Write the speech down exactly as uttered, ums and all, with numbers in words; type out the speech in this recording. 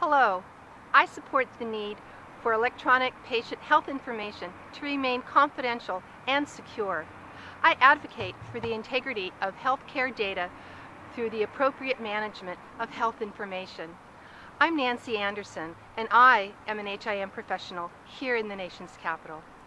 Hello, I support the need for electronic patient health information to remain confidential and secure. I advocate for the integrity of healthcare data through the appropriate management of health information. I'm Nancy Anderson, and I am an H I M professional here in the nation's capital.